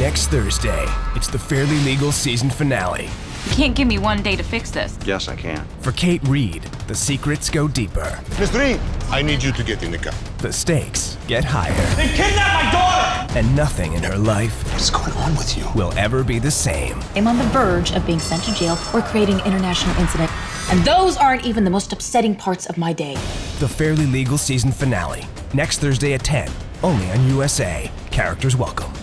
Next Thursday, it's the Fairly Legal season finale. You can't give me one day to fix this. Yes, I can. For Kate Reid, the secrets go deeper. Mr. Reid, I need you to get in the car. The stakes get higher. They kidnapped my daughter! And nothing in her life What is going on with you? will ever be the same. I'm on the verge of being sent to jail or creating an international incident. And those aren't even the most upsetting parts of my day. The Fairly Legal season finale, next Thursday at 10, only on USA. Characters welcome.